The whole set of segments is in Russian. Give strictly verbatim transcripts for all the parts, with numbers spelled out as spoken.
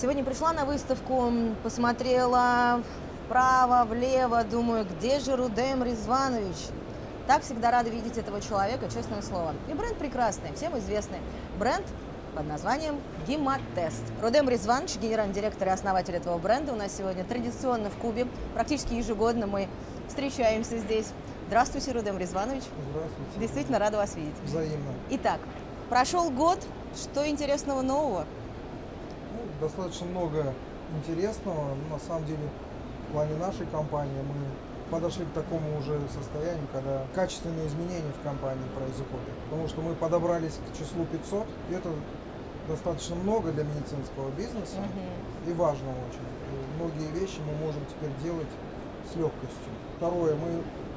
Сегодня пришла на выставку, посмотрела вправо, влево, думаю, где же Рудем Ризванович? Так всегда рада видеть этого человека, честное слово. И бренд прекрасный, всем известный. Бренд под названием Гематест. Рудем Ризванович, генеральный директор и основатель этого бренда, у нас сегодня традиционно в Кубе. Практически ежегодно мы встречаемся здесь. Здравствуйте, Рудем Ризванович. Здравствуйте. Действительно рада вас видеть. Взаимно. Итак, прошел год. Что интересного нового? Ну, достаточно много интересного. На самом деле, в плане нашей компании мы подошли к такому уже состоянию, когда качественные изменения в компании происходят. Потому что мы подобрались к числу пятьсот, и это достаточно много для медицинского бизнеса, угу. и важно очень. И многие вещи мы можем теперь делать с легкостью. Второе, мы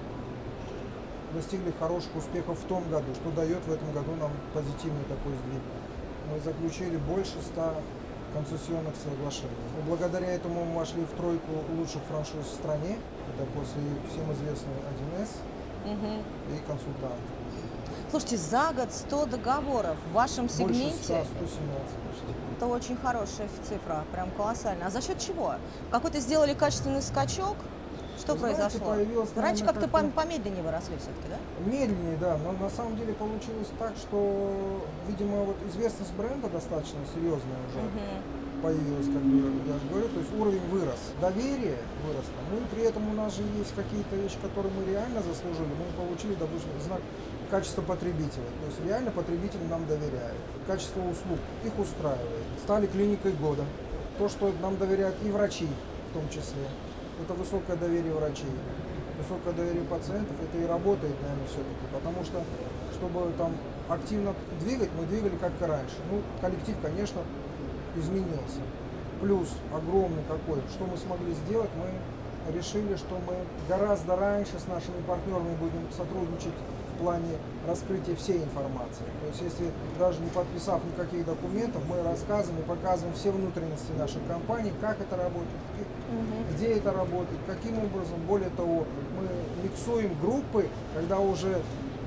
достигли хороших успехов в том году, что дает в этом году нам позитивный такой сдвиг. Мы заключили больше ста концессионных соглашений. И благодаря этому мы вошли в тройку лучших франшиз в стране. Это после всем известной один эс угу. и консультант. Слушайте, за год сто договоров в вашем сегменте? Больше ста, сто семнадцать почти. Это очень хорошая цифра, прям колоссально. А за счет чего? Какой-то сделали качественный скачок? Что Вы произошло? Знаете, Раньше как-то как помедленнее выросли все-таки, да? Медленнее, да. Но на самом деле получилось так, что, видимо, вот известность бренда достаточно серьезная уже угу. появилась, как бы я же говорю. То есть уровень вырос, доверие выросло. Ну и при этом у нас же есть какие-то вещи, которые мы реально заслужили. Мы получили, допустим, знак качества потребителя. То есть реально потребитель нам доверяет. Качество услуг их устраивает. Стали клиникой года. То, что нам доверяют и врачи в том числе. Это высокое доверие врачей, высокое доверие пациентов, это и работает, наверное, все-таки, потому что, чтобы там активно двигать, мы двигали как и раньше. Ну, коллектив, конечно, изменился. Плюс огромный какой, что мы смогли сделать, мы решили, что мы гораздо раньше с нашими партнерами будем сотрудничать в плане раскрытия всей информации. То есть, если даже не подписав никаких документов, мы рассказываем и показываем все внутренности нашей компании, как это работает, угу. где это работает, каким образом. Более того, мы миксуем группы, когда уже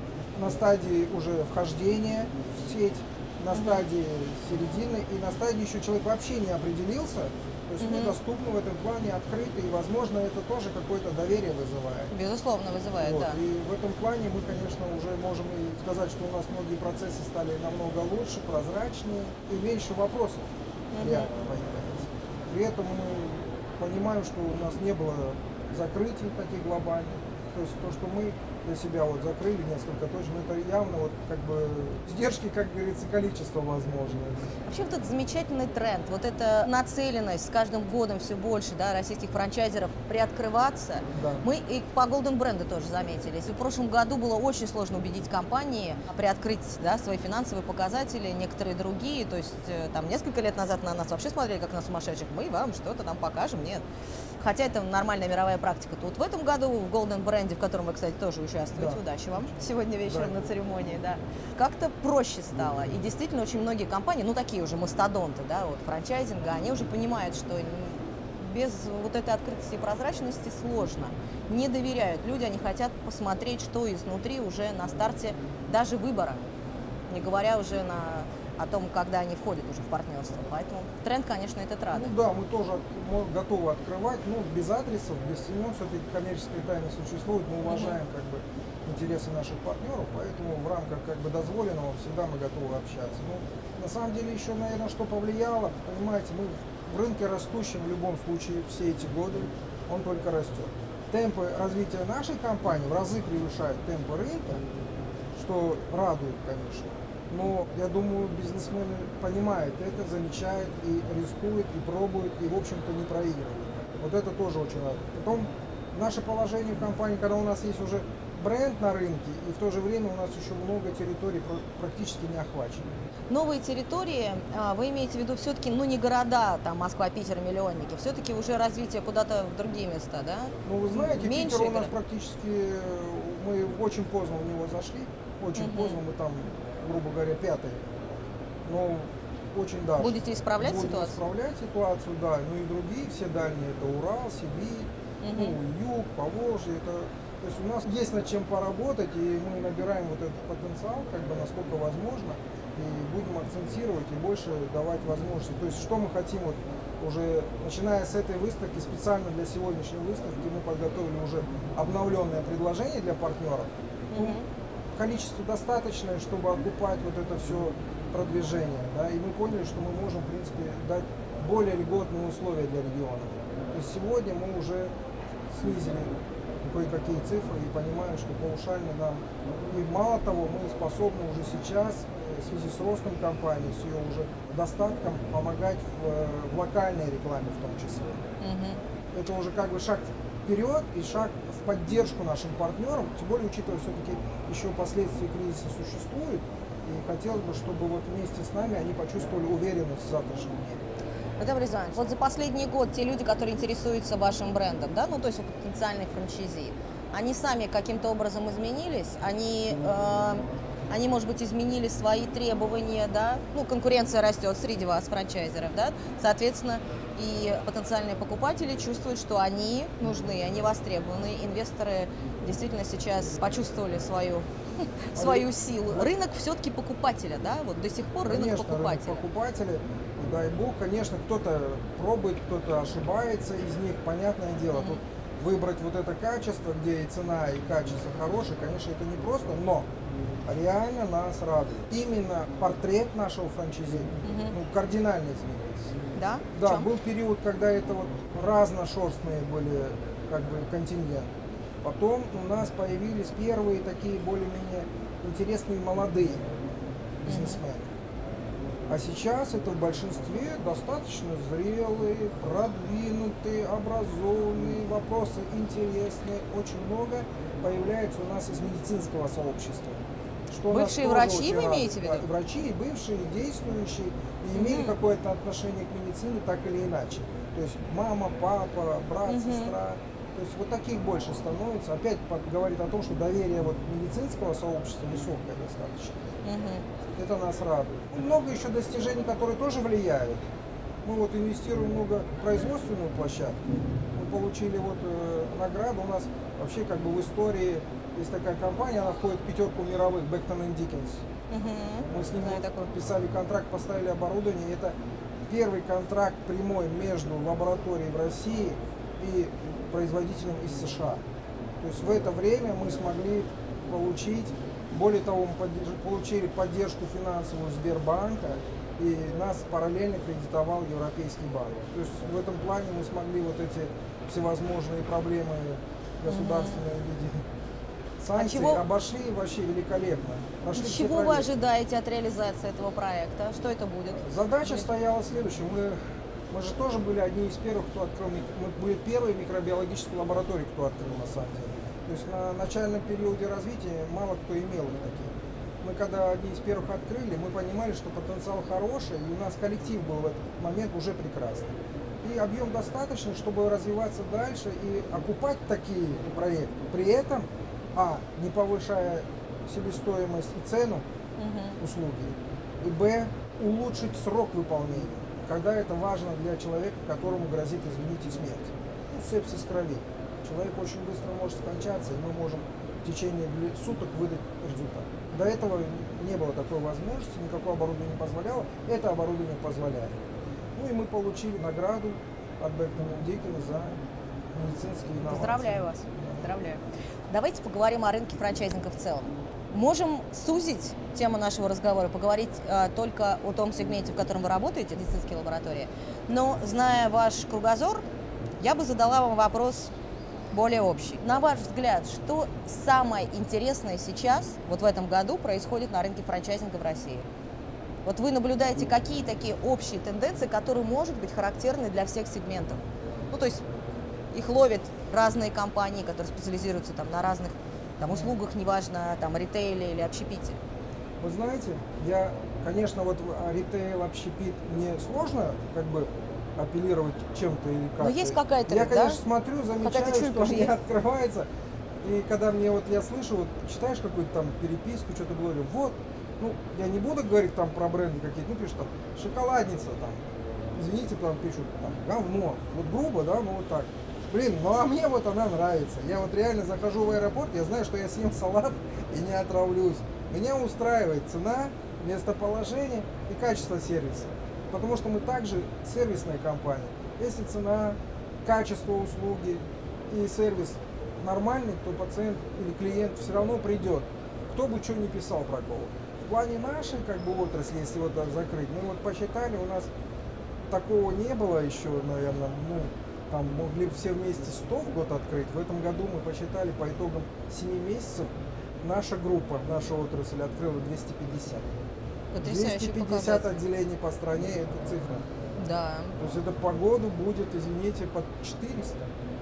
на стадии уже вхождения в сеть, на угу. стадии середины и на стадии еще человек вообще не определился. То есть мы доступны в этом плане, открыты, и, возможно, это тоже какое-то доверие вызывает. Безусловно, вызывает, вот. Да. И в этом плане мы, конечно, уже можем и сказать, что у нас многие процессы стали намного лучше, прозрачнее, и меньше вопросов угу. реально появляется. При этом мы понимаем, что у нас не было закрытий таких глобальных. То есть то, что мы для себя вот закрыли несколько точек, это явно вот как бы сдержки, как говорится, количество возможно. Вообще вот этот замечательный тренд, вот эта нацеленность с каждым годом все больше, да, российских франчайзеров приоткрываться, да. Мы и по Golden бренду тоже заметили. Если в прошлом году было очень сложно убедить компании приоткрыть, да, свои финансовые показатели, некоторые другие, то есть там несколько лет назад на нас вообще смотрели как на сумасшедших, мы вам что-то там покажем, нет. Хотя это нормальная мировая практика. Тут в этом году в Golden бренде, в котором вы, кстати, тоже участвуете, да. Удачи вам сегодня вечером да. на церемонии, да. Как-то проще стало. И действительно очень многие компании, ну такие уже мастодонты, да, вот франчайзинга, они уже понимают, что без вот этой открытости и прозрачности сложно. Не доверяют. Люди, они хотят посмотреть, что изнутри уже на старте даже выбора. Не говоря уже на... о том, когда они входят уже в партнерство. Поэтому тренд, конечно, этот радует. Ну да, мы тоже от, готовы открывать, ну, без адресов, без имен, все-таки коммерческая тайна существует, мы уважаем как бы интересы наших партнеров, поэтому в рамках как бы дозволенного всегда мы готовы общаться. Ну, на самом деле еще, наверное, что повлияло, понимаете, мы в рынке растущем в любом случае все эти годы, он только растет. Темпы развития нашей компании в разы превышают темпы рынка, что радует, конечно. Но, я думаю, бизнесмены понимают это, замечают и рискуют, и пробуют, и, в общем-то, не проигрывают. Вот это тоже очень важно. Потом, наше положение в компании, когда у нас есть уже бренд на рынке, и в то же время у нас еще много территорий практически не охвачено. Новые территории, вы имеете в виду все-таки, ну, не города, там, Москва, Питер, миллионники, все-таки уже развитие куда-то в другие места, да? Ну, вы знаете, меньше Питер у нас практически, мы очень поздно в него зашли, очень угу. поздно, мы там, грубо говоря, пятый, но очень даже. Будете исправлять Будем ситуацию? исправлять ситуацию, да, ну и другие, все дальние, это Урал, Сибирь, угу. ну, Юг, Поволжье, это... То есть у нас есть над чем поработать, и мы набираем вот этот потенциал, как бы насколько возможно, и будем акцентировать и больше давать возможности. То есть что мы хотим вот уже начиная с этой выставки, специально для сегодняшней выставки, мы подготовили уже обновленное предложение для партнеров. Ну, количество достаточное, чтобы окупать вот это все продвижение. Да, и мы поняли, что мы можем, в принципе, дать более льготные условия для регионов. То есть сегодня мы уже снизили кое-какие цифры и понимаем, что паушально нам. И мало того, мы способны уже сейчас, в связи с ростом компании, с ее уже достатком, помогать в, в локальной рекламе в том числе. Mm-hmm. Это уже как бы шаг вперед и шаг в поддержку нашим партнерам, тем более учитывая все-таки еще последствия кризиса существуют. И хотелось бы, чтобы вот вместе с нами они почувствовали уверенность в завтрашнем дне. Владимир Борисович, вот за последний год те люди, которые интересуются вашим брендом, да, ну то есть потенциальные франчайзи, они сами каким-то образом изменились, они, э, они, может быть, изменили свои требования, да, ну конкуренция растет среди вас, франчайзеров, да, соответственно, и потенциальные покупатели чувствуют, что они нужны, они востребованы, инвесторы действительно сейчас почувствовали свою, свою силу. Рынок все-таки покупателя, да, вот до сих пор рынок Конечно, покупателя. Рынок покупателя. Дай бог, конечно, кто-то пробует, кто-то ошибается из них, понятное дело. Mm-hmm. Тут выбрать вот это качество, где и цена, и качество хорошее, конечно, это не просто, но реально нас радует. Именно портрет нашего франчайзи mm-hmm. ну, кардинально изменился. Да? Да, был период, когда это вот разношерстные были как бы контингенты. Потом у нас появились первые такие более-менее интересные молодые бизнесмены. Mm-hmm. А сейчас это в большинстве достаточно зрелые, продвинутые, образованные, вопросы интересные. Очень много появляется у нас из медицинского сообщества. Что бывшие врачи вы имеете в виду? Да, врачи, и бывшие, и действующие, и имели mm-hmm. какое-то отношение к медицине так или иначе. То есть мама, папа, брат, mm-hmm. сестра. То есть вот таких больше становится. Опять говорит о том, что доверие вот медицинского сообщества высокое достаточно. Mm-hmm. Это нас радует. Много еще достижений, которые тоже влияют. Мы вот инвестируем много в производственную площадку. Мы получили вот э, награду. У нас вообще как бы в истории есть такая компания, она входит в пятерку мировых, Becton энд Dickinson. Uh-huh. Мы с ними подписали контракт, поставили оборудование. Это первый контракт прямой между лабораторией в России и производителем из США. То есть в это время мы смогли получить. Более того, мы получили поддержку финансовую Сбербанка, и нас параллельно кредитовал Европейский банк. То есть в этом плане мы смогли вот эти всевозможные проблемы государственные в виде санкций а чего, обошли вообще великолепно. Прошли чего вы ожидаете от реализации этого проекта? Что это будет? Задача будет? стояла следующая. Мы, мы же тоже были одни из первых, кто открыл, мы были первые микробиологические лаборатории, кто открыл на самом деле. То есть на начальном периоде развития мало кто имел их таких. Мы когда одни из первых открыли, мы понимали, что потенциал хороший, и у нас коллектив был в этот момент уже прекрасный. И объем достаточный, чтобы развиваться дальше и окупать такие проекты. При этом, а, не повышая себестоимость и цену угу. услуги, и, б, улучшить срок выполнения, когда это важно для человека, которому грозит, извините, смерть. Ну, сепсис крови. Человек очень быстро может скончаться, и мы можем в течение суток выдать результат. До этого не было такой возможности, никакое оборудование не позволяло, это оборудование позволяет. Ну и мы получили награду от Becton энд Dickinson за медицинские инновации. Поздравляю вас. Поздравляю. Давайте поговорим о рынке франчайзинга в целом. Можем сузить тему нашего разговора, поговорить э, только о том сегменте, в котором вы работаете, медицинские лаборатории. Но, зная ваш кругозор, я бы задала вам вопрос более общий. На ваш взгляд, что самое интересное сейчас, вот в этом году, происходит на рынке франчайзинга в России? Вот вы наблюдаете какие такие общие тенденции, которые, может быть, характерны для всех сегментов? Ну, то есть их ловят разные компании, которые специализируются там, на разных там, услугах, неважно, там, ритейле или общепите. Вы знаете, я, конечно, вот ритейл, общепит, мне сложно, как бы, апеллировать чем-то или как-то. Но есть какая-то, Я, конечно, да? смотрю, замечаю, что мне открывается. И когда мне вот, я слышу, вот читаешь какую-то там переписку, что-то говорю, вот, ну, я не буду говорить там про бренды какие-то, ну, пишут там, шоколадница там, извините, там пишут, там, говно, вот грубо, да, ну, вот так. Блин, ну, а мне вот она нравится. Я вот реально захожу в аэропорт, я знаю, что я съем салат и не отравлюсь. Меня устраивает цена, местоположение и качество сервиса. потому что мы также сервисная компания. Если цена, качество услуги и сервис нормальный, то пациент или клиент все равно придет, кто бы что ни писал про кого. В плане нашей как бы отрасли, если вот так закрыть, мы вот посчитали, у нас такого не было еще, наверное, ну, там могли все вместе сто в год открыть. В этом году мы посчитали по итогам семи месяцев, наша группа, наша отрасль открыла двести пятьдесят. двести пятьдесят отделений по стране, это цифра. Да. То есть это по году будет, извините, под четыреста.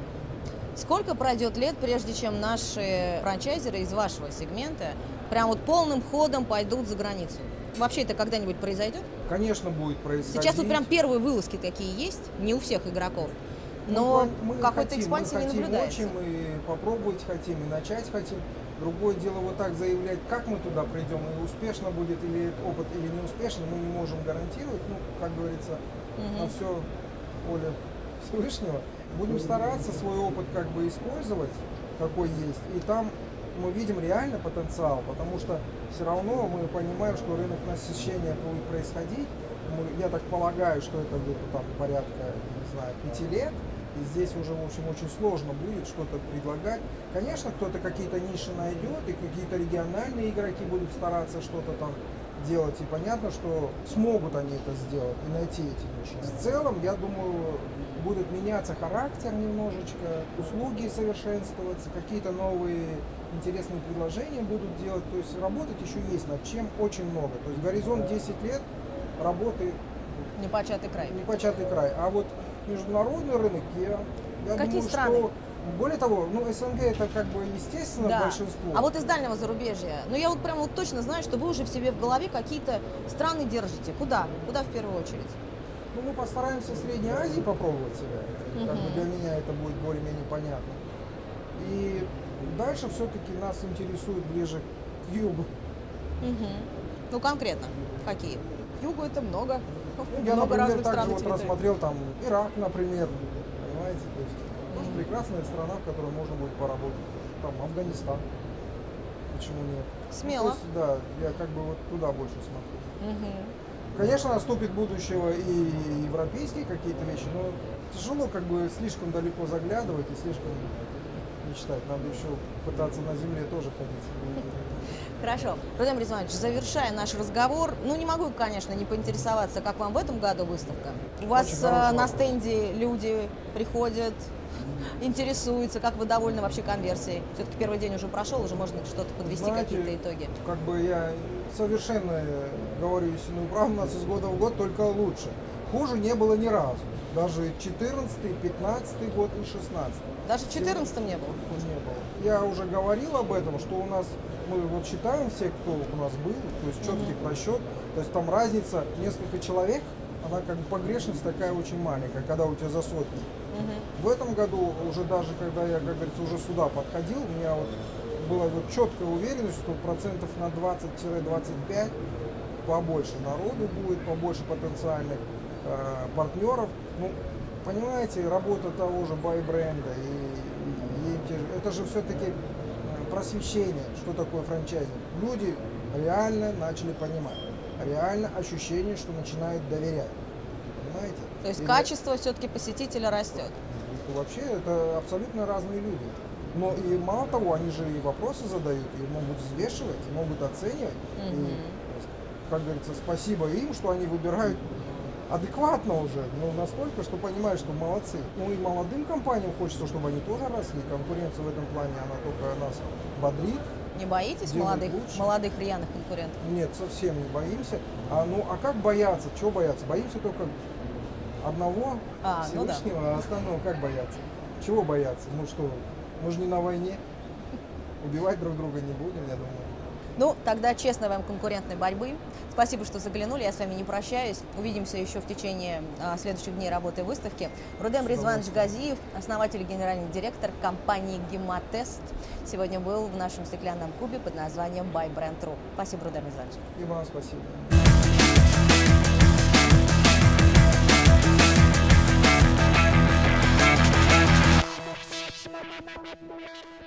Сколько пройдет лет, прежде чем наши франчайзеры из вашего сегмента прям вот полным ходом пойдут за границу? Вообще это когда-нибудь произойдет? Конечно, будет происходить. Сейчас вот прям первые вылазки такие есть, не у всех игроков, но какой-то экспансии не наблюдается. Мы хотим, и попробовать хотим, и начать хотим. Другое дело вот так заявлять, как мы туда придем, и успешно будет или опыт, или не успешно, мы не можем гарантировать. Ну, как говорится, угу. на все воля Всевышнего. Будем стараться свой опыт как бы использовать, какой есть, и там мы видим реально потенциал, потому что все равно мы понимаем, что рынок насыщения будет происходить. Мы, я так полагаю, что это где-то там порядка, не знаю, пяти лет, и здесь уже, в общем, очень сложно будет что-то предлагать. Конечно, кто-то какие-то ниши найдет, и какие-то региональные игроки будут стараться что-то там делать, и понятно, что смогут они это сделать и найти эти ниши. В целом, я думаю, будет меняться характер немножечко, услуги совершенствоваться, какие-то новые интересные предложения будут делать, то есть работать еще есть над чем очень много. То есть горизонт десять лет работы непочатый край. Непочатый край. А вот международный рынок, я, я Какие думаю, страны? что более того, ну СНГ это как бы естественно да. большинство. А вот из дальнего зарубежья, ну я вот прям вот точно знаю, что вы уже в себе в голове какие-то страны держите. Куда? Куда в первую очередь? Ну мы постараемся в Средней Азии попробовать себя. Угу. Как бы для меня это будет более-менее понятно. И дальше все-таки нас интересует ближе к югу. Угу. Ну конкретно какие? К югу это много. Я, много например, также вот территорий. рассмотрел там Ирак, например, понимаете, то есть тоже mm-hmm. прекрасная страна, в которой можно будет поработать. Там Афганистан, почему нет? Смело. Ну, то есть, да, я как бы вот туда больше смотрю. Mm-hmm. Конечно, наступит будущего и европейские какие-то вещи, но тяжело как бы слишком далеко заглядывать и слишком мечтать. Надо еще пытаться на земле тоже ходить. Хорошо. Рудем Резванович, завершая наш разговор, ну не могу, конечно, не поинтересоваться, как вам в этом году выставка. У вас э, на стенде люди приходят, интересуются, как вы довольны вообще конверсией? Все-таки первый день уже прошел, уже можно что-то подвести, какие-то итоги. Как бы я совершенно говорю истинную правду, у нас из года в год только лучше. Хуже не было ни разу. Даже четырнадцатый, пятнадцатый год и шестнадцатый. Даже в четырнадцатом не было? Не было. Я уже говорил об этом, что у нас, мы вот считаем все, кто у нас был, то есть четкий mm-hmm. просчет, то есть там разница несколько человек, она как бы погрешность такая очень маленькая, когда у тебя за сотню. Mm-hmm. В этом году уже даже, когда я, как говорится, уже сюда подходил, у меня вот была вот четкая уверенность, что процентов на двадцать-двадцать пять побольше народу будет, побольше потенциальных э, партнеров. Ну, понимаете, работа того же бай-бренда, и, и, и, это же все-таки просвещение, что такое франчайзинг. Люди реально начали понимать, реально ощущение, что начинают доверять. Понимаете? То есть и качество это... все-таки посетителя растет? Это вообще это абсолютно разные люди. Но и мало того, они же и вопросы задают, и могут взвешивать, и могут оценивать. Mm-hmm. И, как говорится, спасибо им, что они выбирают адекватно уже, но настолько, что понимают, что молодцы. Ну и молодым компаниям хочется, чтобы они тоже росли. Конкуренция в этом плане, она только нас бодрит. Не боитесь молодых, молодых рьяных конкурентов? Нет, совсем не боимся. А, ну, а как бояться? Чего бояться? Боимся только одного а, Всевышнего, ну да. А остального как бояться? Чего бояться? Ну что, мы же не на войне. Убивать друг друга не будем, я думаю. Ну, тогда честной вам конкурентной борьбы. Спасибо, что заглянули. Я с вами не прощаюсь. Увидимся еще в течение а, следующих дней работы выставки. Рудем Резванович Газиев, основатель и генеральный директор компании Гемотест, сегодня был в нашем стеклянном кубе под названием Buy Brand точка ру. Спасибо, Рудем Резванович. И вам спасибо. We'll be right back.